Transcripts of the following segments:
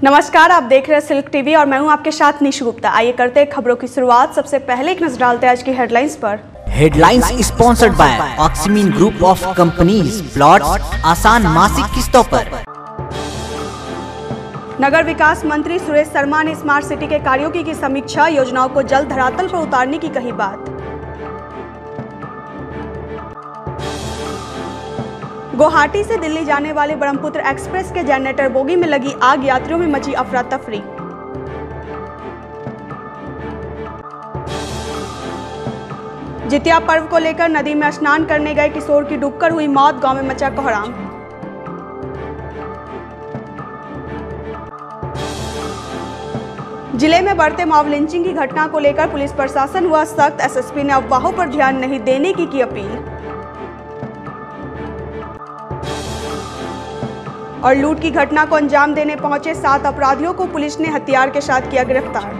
नमस्कार, आप देख रहे हैं सिल्क टीवी और मैं हूं आपके साथ निशु गुप्ता। आइए करते हैं खबरों की शुरुआत। सबसे पहले एक नजर डालते हैं आज की हेडलाइंस पर। हेडलाइंस स्पॉन्सर्ड बाय ऑक्सीमीन ग्रुप ऑफ कंपनीज। प्लॉट्स आसान मासिक किस्तों पर। नगर विकास मंत्री सुरेश शर्मा ने स्मार्ट सिटी के कार्यों की समीक्षा, योजनाओं को जल्द धरातल पर उतारने की कही बात। गुवाहाटी से दिल्ली जाने वाले ब्रह्मपुत्र एक्सप्रेस के जनरेटर बोगी में लगी आग, यात्रियों में मची अफरा तफरी। जितिया पर्व को लेकर नदी में स्नान करने गए किशोर की डूबकर हुई मौत, गांव में मचा कोहराम। जिले में बढ़ते मॉब लिंचिंग की घटना को लेकर पुलिस प्रशासन हुआ सख्त, एसएसपी ने अफवाहों पर ध्यान नहीं देने की अपील। और लूट की घटना को अंजाम देने पहुंचे 7 अपराधियों को पुलिस ने हथियार के साथ किया गिरफ्तार।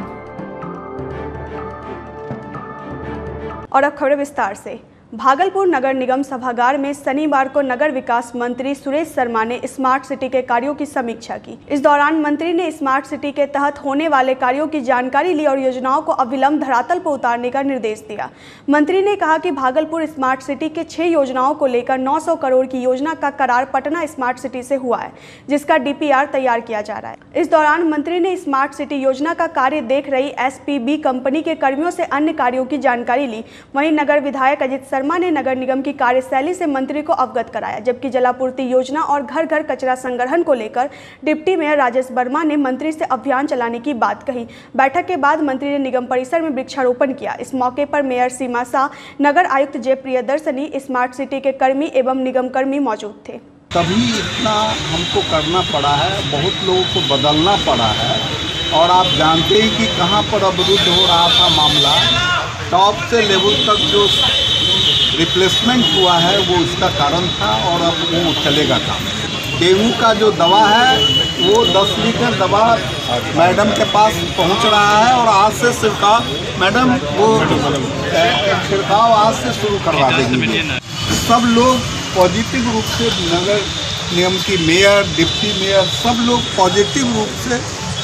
और अब खबरें विस्तार से। भागलपुर नगर निगम सभागार में शनिवार को नगर विकास मंत्री सुरेश शर्मा ने स्मार्ट सिटी के कार्यों की समीक्षा की। इस दौरान मंत्री ने स्मार्ट सिटी के तहत होने वाले कार्यों की जानकारी ली और योजनाओं को अविलंब धरातल पर उतारने का निर्देश दिया। मंत्री ने कहा कि भागलपुर स्मार्ट सिटी के 6 योजनाओं को लेकर 900 करोड़ की योजना का करार पटना स्मार्ट सिटी से हुआ है, जिसका डीपीआर तैयार किया जा रहा है। इस दौरान मंत्री ने स्मार्ट सिटी योजना का कार्य देख रही एसपीबी कंपनी के कर्मियों से अन्य कार्यों की जानकारी ली। वहीं नगर विधायक अजित शर्मा ने नगर निगम की कार्यशैली से मंत्री को अवगत कराया, जबकि जलापूर्ति योजना और घर घर कचरा संग्रहण को लेकर डिप्टी मेयर राजेश वर्मा ने मंत्री से अभियान चलाने की बात कही। बैठक के बाद मंत्री ने निगम परिसर में वृक्षारोपण किया। इस मौके पर मेयर सीमा शाह, नगर आयुक्त जय प्रियदर्शनी, स्मार्ट सिटी के कर्मी एवं निगम कर्मी मौजूद थे। तभी इतना हमको करना पड़ा है, बहुत लोगों को बदलना पड़ा है। और आप जानते हैं कि कहाँ पर अवरुद्ध हो रहा था मामला, टॉप से लेवल तक जो रिप्लेसमेंट हुआ है वो उसका कारण था और अब वो चलेगा काम। डेंगू का जो दवा है वो 10 लीटर दवा मैडम के पास पहुंच रहा है और आज से छिड़काव, मैडम वो छिड़काव आज से शुरू करवा देंगे। सब लोग पॉजिटिव रूप से, नगर निगम की मेयर, डिप्टी मेयर, सब लोग पॉजिटिव रूप से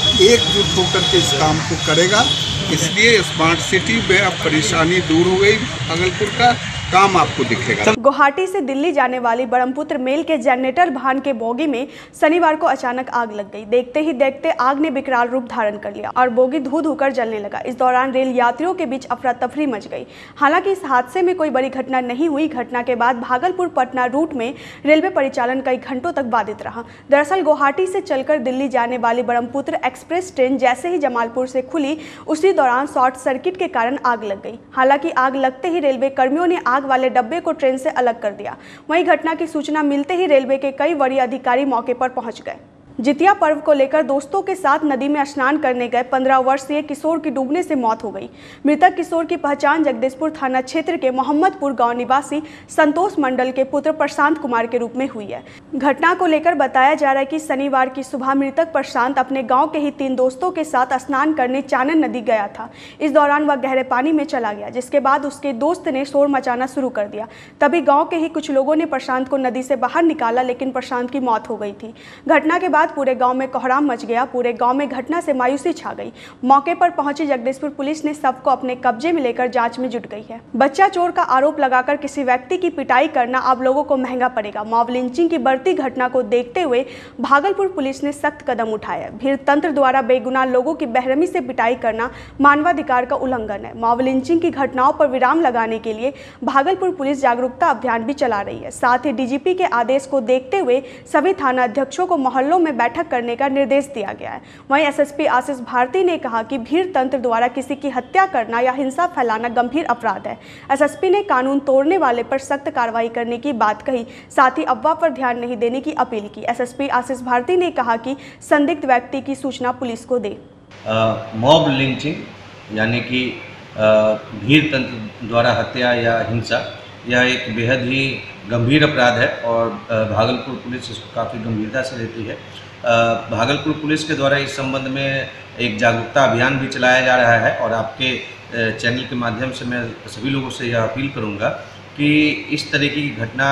एकजुट होकर के इस काम को करेगा। इसलिए स्मार्ट सिटी में अब परेशानी दूर हो गई, भागलपुर का काम आपको दिखेगा। गुवाहाटी से दिल्ली जाने वाली ब्रह्मपुत्र मेल के जनरेटर वाहन के बोगी में शनिवार को अचानक आग लग गई। देखते ही देखते आग ने विकराल रूप धारण कर लिया और बोगी धू धू कर जलने लगा। इस दौरान रेल यात्रियों के बीच अफरा तफरी मच गई। हालांकि इस हादसे में कोई बड़ी घटना नहीं हुई। घटना के बाद भागलपुर पटना रूट में रेलवे परिचालन कई घंटों तक बाधित रहा। दरअसल गुवाहाटी से चलकर दिल्ली जाने वाली ब्रह्मपुत्र एक्सप्रेस ट्रेन जैसे ही जमालपुर से खुली, उसी दौरान शॉर्ट सर्किट के कारण आग लग गई। हालांकि आग लगते ही रेलवे कर्मियों ने आग वाले डब्बे को ट्रेन से अलग कर दिया। वहीं घटना की सूचना मिलते ही रेलवे के कई वरीय अधिकारी मौके पर पहुंच गए। जितिया पर्व को लेकर दोस्तों के साथ नदी में स्नान करने गए 15 वर्षीय किशोर की डूबने से मौत हो गई। मृतक किशोर की पहचान जगदीशपुर थाना क्षेत्र के मोहम्मदपुर गांव निवासी संतोष मंडल के पुत्र प्रशांत कुमार के रूप में हुई है। घटना को लेकर बताया जा रहा है कि शनिवार की सुबह मृतक प्रशांत अपने गाँव के ही 3 दोस्तों के साथ स्नान करने चानन नदी गया था। इस दौरान वह गहरे पानी में चला गया, जिसके बाद उसके दोस्त ने शोर मचाना शुरू कर दिया। तभी गाँव के ही कुछ लोगों ने प्रशांत को नदी से बाहर निकाला, लेकिन प्रशांत की मौत हो गई थी। घटना के बाद पूरे गांव में कोहराम मच गया। पूरे गांव में घटना से मायूसी छा गई। मौके पर पहुंची जगदीशपुर पुलिस ने शव को अपने कब्जे में लेकर जांच में जुट गई है। बच्चा चोर का आरोप लगाकर किसी व्यक्ति की पिटाई करना अब लोगों को महंगा पड़ेगा। मॉब लिंचिंग की बढ़ती घटना को देखते हुए भागलपुर पुलिस ने सख्त कदम उठाया है। भीड़ तंत्र द्वारा बेगुनाह लोगों की बेरहमी से पिटाई करना मानवाधिकार का उल्लंघन है। मॉब लिंचिंग की घटनाओं पर विराम लगाने के लिए भागलपुर पुलिस जागरूकता अभियान भी चला रही है। साथ ही डीजीपी के आदेश को देखते हुए सभी थाना अध्यक्षों को मोहल्लों में बैठक करने का निर्देश दिया गया है। वहीं एसएसपी आशीष भारती ने कहा कि भीड़ तंत्र द्वारा किसी की हत्या करना या हिंसा फैलाना गंभीर अपराध है। एसएसपी ने कानून तोड़ने वाले पर सख्त कार्रवाई करने की बात कही, साथ ही अफवाह पर ध्यान नहीं देने की अपील की। एसएसपी आशीष भारती ने कहा कि संदिग्ध व्यक्ति की सूचना पुलिस को दे। मॉब लिंचिंग यानी कि भीड़ तंत्र द्वारा हत्या या हिंसा, यह एक बेहद ही गंभीर अपराध है और भागलपुर पुलिस इसको काफ़ी गंभीरता से लेती है। भागलपुर पुलिस के द्वारा इस संबंध में एक जागरूकता अभियान भी चलाया जा रहा है और आपके चैनल के माध्यम से मैं सभी लोगों से यह अपील करूंगा कि इस तरीके की घटना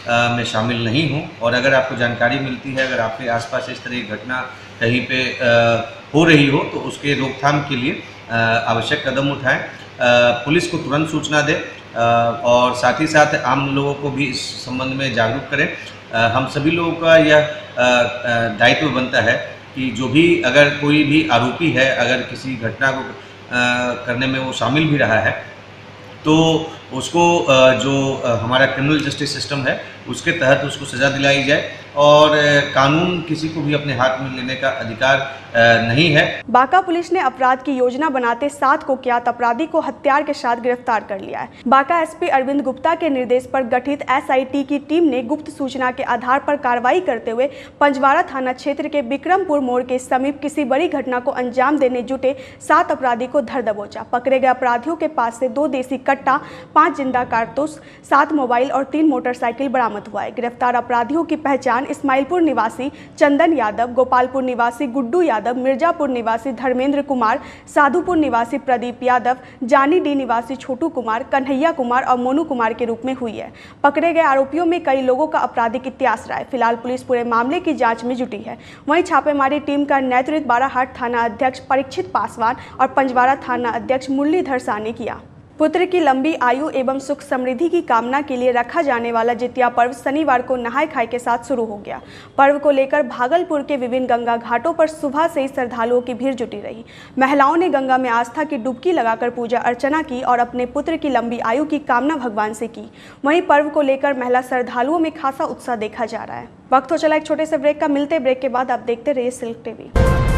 में शामिल नहीं हूँ। और अगर आपको जानकारी मिलती है, अगर आपके आसपास इस तरह की घटना कहीं पे हो रही हो तो उसके रोकथाम के लिए आवश्यक कदम उठाएं, पुलिस को तुरंत सूचना दें और साथ ही साथ आम लोगों को भी इस संबंध में जागरूक करें। हम सभी लोगों का यह दायित्व बनता है कि जो भी अगर कोई भी आरोपी है, अगर किसी घटना को करने में वो शामिल भी रहा है तो उसको जो हमारा क्रिमिनल जस्टिस सिस्टम है उसके तहत उसको सज़ा दिलाई जाए और कानून किसी को भी अपने हाथ में लेने का अधिकार नहीं है। बांका पुलिस ने अपराध की योजना बनाते 7 कुख्यात अपराधी को हथियार के साथ गिरफ्तार कर लिया है। बांका एसपी अरविंद गुप्ता के निर्देश पर गठित एसआईटी की टीम ने गुप्त सूचना के आधार पर कार्रवाई करते हुए पंजवारा थाना क्षेत्र के विक्रमपुर मोड़ के समीप किसी बड़ी घटना को अंजाम देने जुटे 7 अपराधी को धर दबोचा। पकड़े गए अपराधियों के पास से 2 देसी कट्टा, 5 जिंदा कारतूस, 7 मोबाइल और 3 मोटरसाइकिल बरामद हुआ है। गिरफ्तार अपराधियों की पहचान इस्माइलपुर निवासी चंदन यादव, गोपालपुर निवासी गुड्डू यादव, मिर्जापुर निवासी धर्मेंद्र कुमार, साधुपुर निवासी प्रदीप यादव, जानी डी निवासी छोटू कुमार, कन्हैया कुमार और मोनू कुमार के रूप में हुई है। पकड़े गए आरोपियों में कई लोगों का आपराधिक इतिहास रहा है। फिलहाल पुलिस पूरे मामले की जांच में जुटी है। वहीं छापेमारी टीम का नेतृत्व बाराहाट थाना अध्यक्ष परीक्षित पासवान और पंजवारा थाना अध्यक्ष मुरलीधर साह ने किया। पुत्र की लंबी आयु एवं सुख समृद्धि की कामना के लिए रखा जाने वाला जितिया पर्व शनिवार को नहाय खाए के साथ शुरू हो गया। पर्व को लेकर भागलपुर के विभिन्न गंगा घाटों पर सुबह से ही श्रद्धालुओं की भीड़ जुटी रही। महिलाओं ने गंगा में आस्था की डुबकी लगाकर पूजा अर्चना की और अपने पुत्र की लंबी आयु की कामना भगवान से की। वहीं पर्व को लेकर महिला श्रद्धालुओं में खासा उत्साह देखा जा रहा है। वक्त हो चला एक छोटे से ब्रेक का। मिलते ब्रेक के बाद आप देखते रहिए सिल्क टीवी।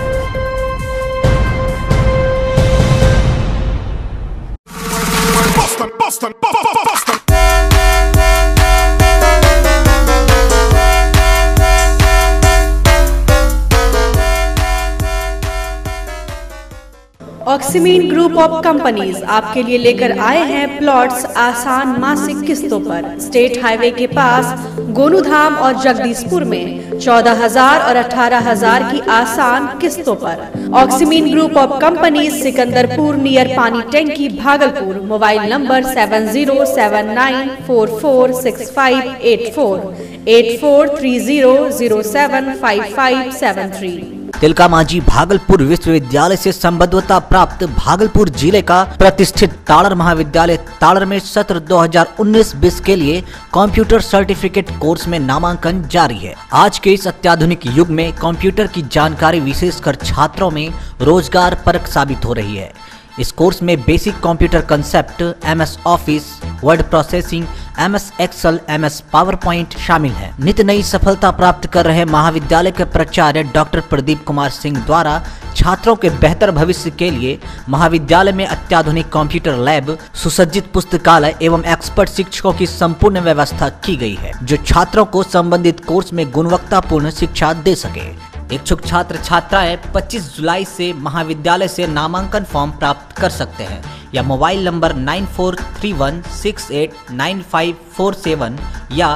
Boston. ऑक्सीमीन ग्रुप ऑफ कंपनीज आपके लिए लेकर आए हैं प्लॉट्स आसान मासिक किस्तों पर। स्टेट हाईवे के पास गोनूधाम और जगदीशपुर में 14,000 और 18,000 की आसान किस्तों पर। ऑक्सीमीन group of companies, Sikandarpur near पानी टैंकी, भागलपुर। Mobile number 7079446584 8430075573। तिलका मांझी भागलपुर विश्वविद्यालय से संबद्धता प्राप्त भागलपुर जिले का प्रतिष्ठित ताड़र महाविद्यालय ताड़र में सत्र 2019-20 के लिए कंप्यूटर सर्टिफिकेट कोर्स में नामांकन जारी है। आज के इस अत्याधुनिक युग में कंप्यूटर की जानकारी विशेषकर छात्रों में रोजगार परक साबित हो रही है। इस कोर्स में basic computer concept, MS office, word processing, MS excel, MS power point शामिल है। नित्य नई सफलता प्राप्त कर रहे महाविद्यालय के प्राचार्य डॉक्टर प्रदीप कुमार सिंह द्वारा छात्रों के बेहतर भविष्य के लिए महाविद्यालय में अत्याधुनिक कंप्यूटर लैब, सुसज्जित पुस्तकालय एवं एक्सपर्ट शिक्षकों की संपूर्ण व्यवस्था की गई है, जो छात्रों को संबंधित कोर्स में गुणवत्तापूर्ण शिक्षा दे सके। इच्छुक छात्र छात्राएं 25 जुलाई से महाविद्यालय से नामांकन फॉर्म प्राप्त कर सकते हैं या मोबाइल नंबर 9431689547 या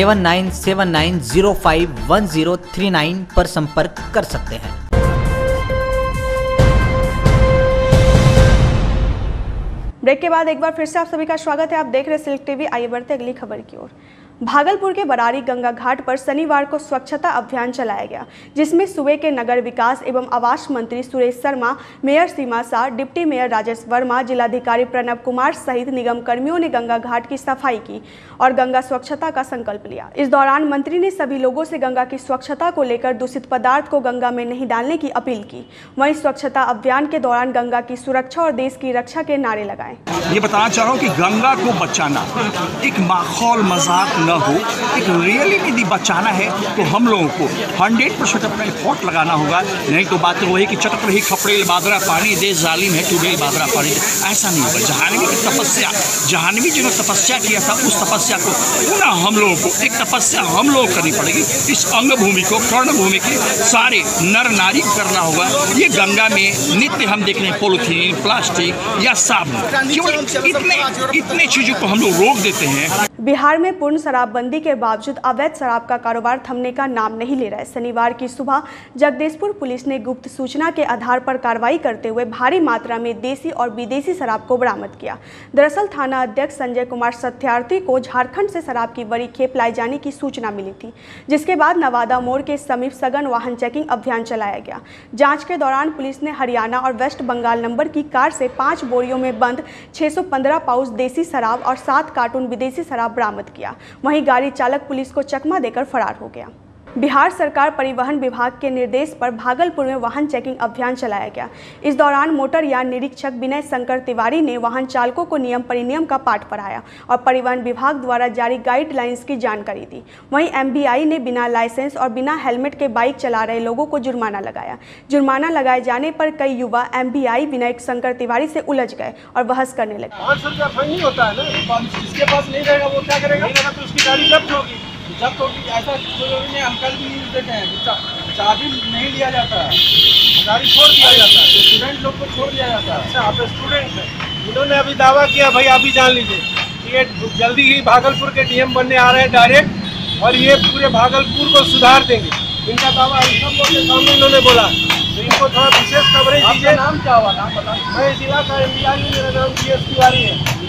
7979051039 पर संपर्क कर सकते हैं। ब्रेक के बाद एक बार फिर से आप सभी का स्वागत है। आप देख रहे सिल्क टीवी। आइए बढ़ते अगली खबर की ओर। भागलपुर के बरारी गंगा घाट पर शनिवार को स्वच्छता अभियान चलाया गया, जिसमें सूबे के नगर विकास एवं आवास मंत्री Suresh Sharma, mayor Seema Shah, deputy mayor Rajesh Verma, जिलाधिकारी प्रणव कुमार सहित निगम कर्मियों ने गंगा घाट की सफाई की और गंगा स्वच्छता का संकल्प लिया। इस दौरान मंत्री ने सभी लोगों से गंगा की स्वच्छता को लेकर दूषित पदार्थ को गंगा में नहीं डालने की अपील की। वहीं स्वच्छता अभियान के दौरान गंगा की सुरक्षा और देश की रक्षा के नारे लगाए। ये बताना चाह रहा हूँ कि गंगा को बचाना एक माहौल मजाक न हो, एक रियलिटी बचाना है तो हम लोगों को 100% अपना एफर्ट लगाना होगा। नहीं तो बात वही कि चटक रही खपड़ेल बादरा पानी दे जालिम है टूबेल बादरा पानी दे, ऐसा नहीं होगा। जाह्नवी की तपस्या, जाह्नवी जी ने तपस्या किया था, उस तपस्या को पुनः हम लोगों को एक तपस्या हम लोग करनी पड़ेगी। इस अंग भूमि को, कर्ण भूमि के सारे नर नारी को करना होगा। ये गंगा में नित्य हम देख रहे हैं पॉलिथीन, प्लास्टिक या साबुन, केवल इतने चीजों को हम लोग रोक देते हैं। बिहार में पूर्ण शराबबंदी के बावजूद अवैध शराब का कारोबार थमने का नाम नहीं ले रहा है। शनिवार की सुबह जगदीशपुर पुलिस ने गुप्त सूचना के आधार पर कार्रवाई करते हुए भारी मात्रा में देसी और विदेशी शराब को बरामद किया। दरअसल थाना अध्यक्ष संजय कुमार सत्यार्थी को झारखंड से शराब की बड़ी खेप लाए जाने की सूचना मिली थी, जिसके बाद नवादा मोड़ के समीप सघन वाहन चेकिंग अभियान चलाया गया। जाँच के दौरान पुलिस ने हरियाणा और वेस्ट बंगाल नंबर की कार से 5 बोरियों में बंद 615 पाउच देसी शराब और 7 कार्टून विदेशी शराब बरामद किया। वहीं गाड़ी चालक पुलिस को चकमा देकर फरार हो गया। बिहार सरकार परिवहन विभाग के निर्देश पर भागलपुर में वाहन चेकिंग अभियान चलाया गया। इस दौरान मोटर यान निरीक्षक विनय शंकर तिवारी ने वाहन चालकों को नियम परिनियम का पाठ पढ़ाया और परिवहन विभाग द्वारा जारी गाइडलाइंस की जानकारी दी। वहीं एमबीआई ने बिना लाइसेंस और बिना हेलमेट के बाइक चला रहे लोगों को जुर्माना लगाया। जुर्माना लगाए जाने पर कई युवा एमबीआई विनय शंकर तिवारी से उलझ गए और बहस करने लगे। 500 रुपया फाइन नहीं होता है ना, जिसके पास नहीं रहेगा वो क्या करेगा? तो उसकी गाड़ी जब्त होगी। जब्त होगी ऐसा जरूरी नहीं। हम कल भी न्यूज़ देखे हैं, चाबी नहीं लिया जाता है, गाड़ी छोड़ दिया जाता है, स्टूडेंट लोग को छोड़ दिया जाता है। अच्छा, आप स्टूडेंट हैं। इन्होंने अभी दावा किया, भाई आप ही जान लीजिए, ये जल्दी ही भागलपुर के डीएम बनने आ रहे हैं डायरेक्ट, और ये पूरे भागलपुर को सुधार देंगे। इनका दावा सब लोग के सामने इन्होंने बोला, तो इनको थोड़ा विशेष कवरेज दीजिए। नाम क्या हुआ? नाम बता। मैं जिला का एमबीआई, मेरा नाम DS तिवारी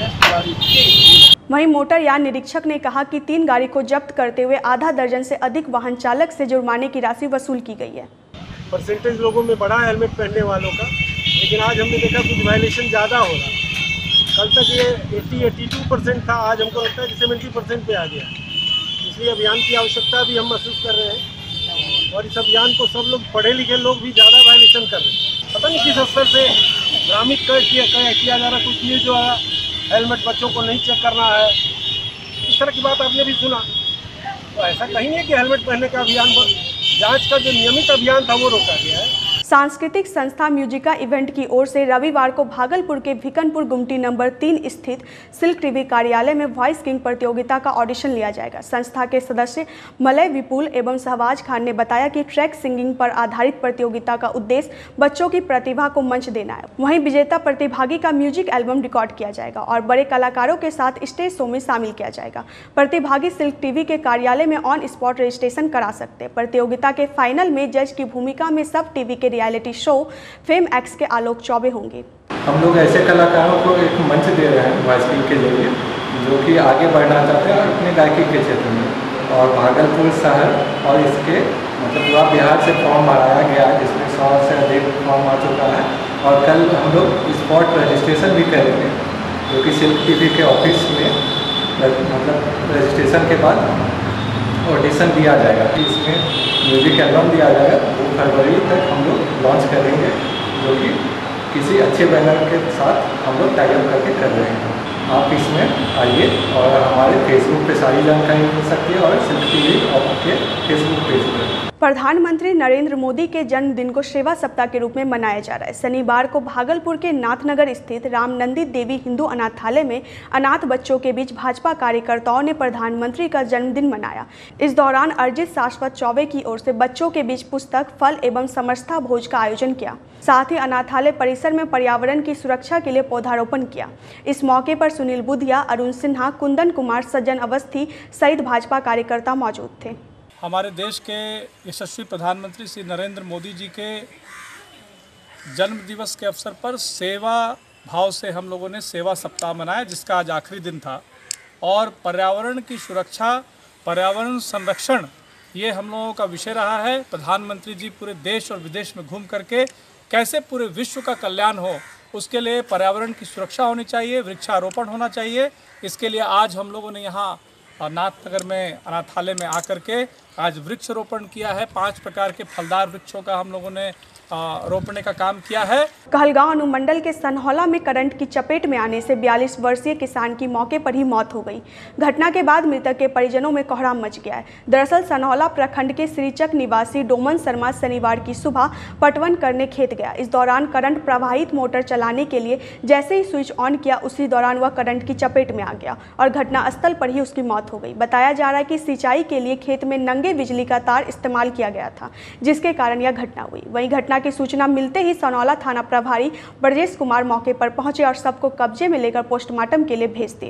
है। वहीं मोटर यान निरीक्षक ने कहा कि 3 गाड़ी को जब्त करते हुए आधा दर्जन से अधिक वाहन चालक से जुर्माने की राशि वसूल की गई है। परसेंटेज लोगों में बढ़ा है हेलमेट पहनने वालों का, लेकिन आज हमने देखा कुछ वायलेशन ज़्यादा हो रहा। कल तक ये 80-82% था, आज हमको लगता है कि 70% पे आ गया। इसलिए अभियान की आवश्यकता भी हम महसूस कर रहे हैं, और इस अभियान को सब लोग पढ़े लिखे लोग भी ज़्यादा वायलेशन कर रहे हैं। पता नहीं किस स्तर से ग्रामीण किया जा रहा। कुछ न्यूज़ जो है हेलमेट बच्चों को नहीं चेक करना है, इस तरह की बात आपने भी सुना। तो ऐसा कहीं नहीं कि हेलमेट पहनने का अभियान, जांच का जो नियमित अभियान था वो रोका गया है। सांस्कृतिक संस्था म्यूजिका इवेंट की ओर से रविवार को भागलपुर के भिकनपुर गुमटी नंबर 3 स्थित सिल्क टीवी कार्यालय में वॉइस किंग प्रतियोगिता का ऑडिशन लिया जाएगा। संस्था के सदस्य मलय विपुल एवं सहवाज खान ने बताया कि ट्रैक सिंगिंग पर आधारित प्रतियोगिता का उद्देश्य बच्चों की प्रतिभा को मंच देना है। वहीं विजेता प्रतिभागी का म्यूजिक एल्बम रिकॉर्ड किया जाएगा और बड़े कलाकारों के साथ स्टेज शो में शामिल किया जाएगा। प्रतिभागी सिल्क टीवी के कार्यालय में ऑन स्पॉट रजिस्ट्रेशन करा सकते हैं। प्रतियोगिता के फाइनल में जज की भूमिका में सब टीवी के रियलिटी शो फेम एक्स के आलोक चौबे होंगे। हम लोग ऐसे कलाकारों को एक मंच दे रहे हैं वॉइस किंग के लिए, जो कि आगे बढ़ना चाहते हैं अपने गायकी के क्षेत्र में। और भागलपुर शहर और इसके मतलब पूरा बिहार से फॉर्म भराया गया है, जिसमें 100 से अधिक फॉर्म आ चुका है। और कल हम लोग स्पॉट रजिस्ट्रेशन भी करेंगे, जो कि सिल्क टीवी के ऑफिस में मतलब रजिस्ट्रेशन के बाद ऑडिशन दिया जाएगा। कि इसमें म्यूजिक एल्बम दिया जाएगा, वो फरवरी तक हम लोग लॉन्च करेंगे, जो कि किसी अच्छे बैनर के साथ हम लोग टाई अप करके कर रहे हैं। आप इसमें आइए और हमारे फेसबुक पे सारी जानकारी मिल सकती है, और सिल्क टीवी के फेसबुक पेज पर। प्रधानमंत्री नरेंद्र मोदी के जन्मदिन को सेवा सप्ताह के रूप में मनाया जा रहा है। शनिवार को भागलपुर के नाथनगर स्थित रामनंदी देवी हिंदू अनाथालय में अनाथ बच्चों के बीच भाजपा कार्यकर्ताओं ने प्रधानमंत्री का जन्मदिन मनाया। इस दौरान अर्जित शाश्वत चौबे की ओर से बच्चों के बीच पुस्तक, फल एवं समरसता भोज का आयोजन किया। साथ ही अनाथालय परिसर में पर्यावरण की सुरक्षा के लिए पौधारोपण किया। इस मौके पर सुनील बुधिया, अरुण सिन्हा, कुंदन कुमार, सज्जन अवस्थी सहित भाजपा कार्यकर्ता मौजूद थे। हमारे देश के यशस्वी प्रधानमंत्री श्री नरेंद्र मोदी जी के जन्म दिवस के अवसर पर सेवा भाव से हम लोगों ने सेवा सप्ताह मनाया, जिसका आज आखिरी दिन था। और पर्यावरण की सुरक्षा, पर्यावरण संरक्षण, ये हम लोगों का विषय रहा है। प्रधानमंत्री जी पूरे देश और विदेश में घूम करके कैसे पूरे विश्व का कल्याण हो, उसके लिए पर्यावरण की सुरक्षा होनी चाहिए, वृक्षारोपण होना चाहिए। इसके लिए आज हम लोगों ने यहाँ नाथनगर में अनाथालय में आकर के आज वृक्षारोपण किया है। 5 प्रकार के फलदार वृक्षों का हम लोगों ने रोपने का काम किया है। कहलगांव अनुमंडल के सनहौला में करंट की चपेट में आने से 42 वर्षीय किसान की मौके पर ही मौत हो गई। घटना के बाद मृतक के परिजनों में कोहराम मच गया है। दरअसल सनहौला प्रखंड के श्रीचक निवासी डोमन शर्मा शनिवार की सुबह पटवन करने खेत गया। इस दौरान करंट प्रवाहित मोटर चलाने के लिए जैसे ही स्विच ऑन किया, उसी दौरान वह करंट की चपेट में आ गया और घटनास्थल पर ही उसकी मौत हो गई। बताया जा रहा है कि सिंचाई के लिए खेत में नंगे बिजली का तार इस्तेमाल किया गया था, जिसके कारण यह घटना हुई। वहीं घटना की सूचना मिलते ही सनौला थाना प्रभारी ब्रजेश कुमार मौके पर पहुंचे और सबको कब्जे में लेकर पोस्टमार्टम के लिए भेज दिया।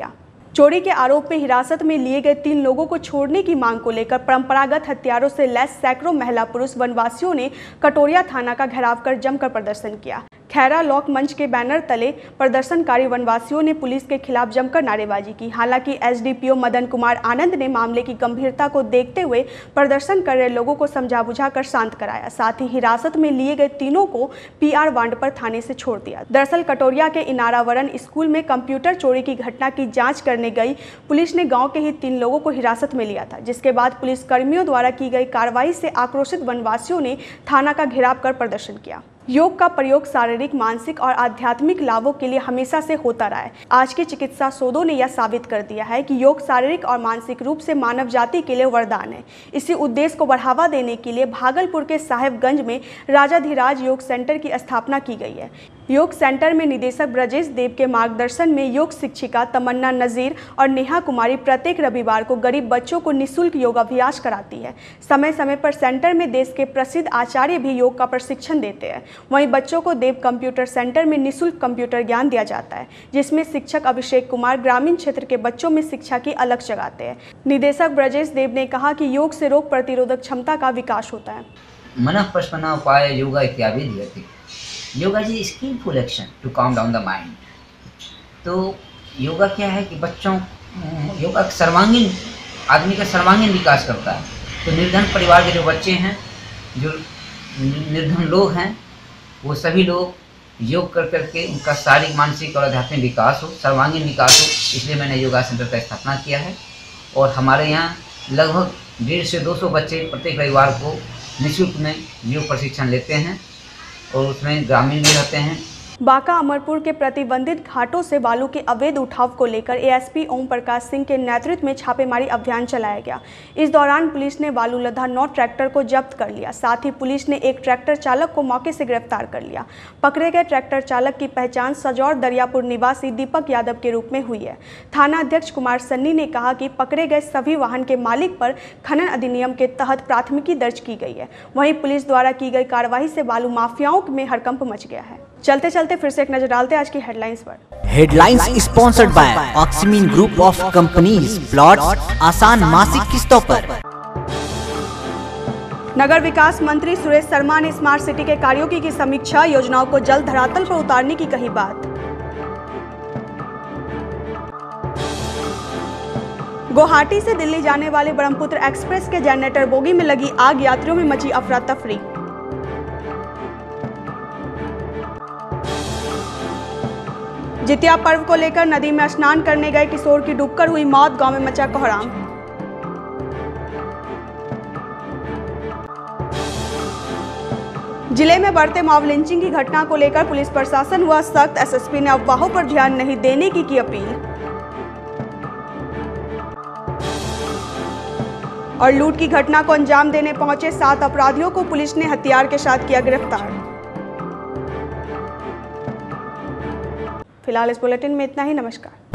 चोरी के आरोप में हिरासत में लिए गए 3 लोगों को छोड़ने की मांग को लेकर परंपरागत हथियारों से लैस सैकड़ों महिला पुरुष वनवासियों ने कटोरिया थाना का घेराव कर जमकर प्रदर्शन किया। खैरा लोक मंच के बैनर तले प्रदर्शनकारी वनवासियों ने पुलिस के खिलाफ जमकर नारेबाजी की। हालांकि एसडीपीओ मदन कुमार आनंद ने मामले की गंभीरता को देखते हुए प्रदर्शन कर रहे लोगों को समझा बुझाकर शांत कराया। साथ ही हिरासत में लिए गए तीनों को पीआर वांड पर थाने से छोड़ दिया। दरअसल कटोरिया के इनारावरण स्कूल में कंप्यूटर चोरी की घटना की जाँच करने गई पुलिस ने गाँव के ही 3 लोगों को हिरासत में लिया था, जिसके बाद पुलिस कर्मियों द्वारा की गई कार्रवाई से आक्रोशित वनवासियों ने थाना का घेराव कर प्रदर्शन किया। योग का प्रयोग शारीरिक, मानसिक और आध्यात्मिक लाभों के लिए हमेशा से होता रहा है। आज के चिकित्सा शोधों ने यह साबित कर दिया है कि योग शारीरिक और मानसिक रूप से मानव जाति के लिए वरदान है। इसी उद्देश्य को बढ़ावा देने के लिए भागलपुर के साहेबगंज में राजाधिराज योग सेंटर की स्थापना की गई है। योग सेंटर में निदेशक ब्रजेश देव के मार्गदर्शन में योग शिक्षिका तमन्ना नजीर और नेहा कुमारी प्रत्येक रविवार को गरीब बच्चों को निःशुल्क योगाभ्यास कराती है। समय समय पर सेंटर में देश के प्रसिद्ध आचार्य भी योग का प्रशिक्षण देते हैं। वहीं बच्चों को देव कंप्यूटर सेंटर में निःशुल्क कंप्यूटर ज्ञान दिया जाता है, जिसमें शिक्षक अभिषेक कुमार ग्रामीण क्षेत्र के बच्चों में शिक्षा की अलख जगाते हैं। निदेशक ब्रजेश देव ने कहा कि योग से रोग प्रतिरोधक क्षमता का विकास होता है। मनः पशमना उपाय योगा इत्यादि दियते। Yoga is skilful action to calm down the mind. तो योगा क्या है कि बच्चों योगा सर्वांगीण आदमी का सर्वांगीण विकास करता है। तो निर्धन परिवार के जो बच्चे हैं, जो निर्धन लोग हैं, वो सभी लोग योग कर करके उनका शारीरिक, मानसिक और आध्यात्मिक विकास हो, सर्वांगीण विकास हो। इसलिए मैंने योगा सेंटर का स्थापना किया है और हमारे यहाँ लगभग 150 से 200 बच्चे प्रत्येक रविवार को निःशुल्क में योग प्रशिक्षण लेते हैं और उसमें ग्रामीण भी रहते हैं। बांका अमरपुर के प्रतिबंधित घाटों से बालू के अवैध उठाव को लेकर एएसपी ओम प्रकाश सिंह के नेतृत्व में छापेमारी अभियान चलाया गया। इस दौरान पुलिस ने बालू लदा 9 ट्रैक्टर को जब्त कर लिया। साथ ही पुलिस ने एक ट्रैक्टर चालक को मौके से गिरफ्तार कर लिया। पकड़े गए ट्रैक्टर चालक की पहचान सजौर दरियापुर निवासी दीपक यादव के रूप में हुई है। थाना अध्यक्ष कुमार सन्नी ने कहा कि पकड़े गए सभी वाहन के मालिक पर खनन अधिनियम के तहत प्राथमिकी दर्ज की गई है। वहीं पुलिस द्वारा की गई कार्रवाई से बालू माफियाओं में हड़कंप मच गया है। चलते चलते फिर से एक नजर डालते हैं आज की हेडलाइंस पर। हेडलाइंस स्पॉन्सर्ड बाय ऑक्सीमीन ग्रुप ऑफ कंपनीज। प्लॉट्स आसान मासिक किस्तों पर। नगर विकास मंत्री सुरेश शर्मा ने स्मार्ट सिटी के कार्यों की समीक्षा, योजनाओं को जल्द धरातल पर उतारने की कही बात। गुवाहाटी से दिल्ली जाने वाले ब्रह्मपुत्र एक्सप्रेस के जनरेटर बोगी में लगी आग, यात्रियों में मची अफरा तफरी। जितिया पर्व को लेकर नदी में स्नान करने गए किशोर की डूबकर हुई मौत, गांव में मचा कोहराम। जिले में बढ़ते मॉब लिंचिंग की घटना को लेकर पुलिस प्रशासन हुआ सख्त, एसएसपी ने अफवाहों पर ध्यान नहीं देने की अपील। और लूट की घटना को अंजाम देने पहुंचे 7 अपराधियों को पुलिस ने हथियार के साथ किया गिरफ्तार। फिलहाल इस बुलेटिन में इतना ही। नमस्कार।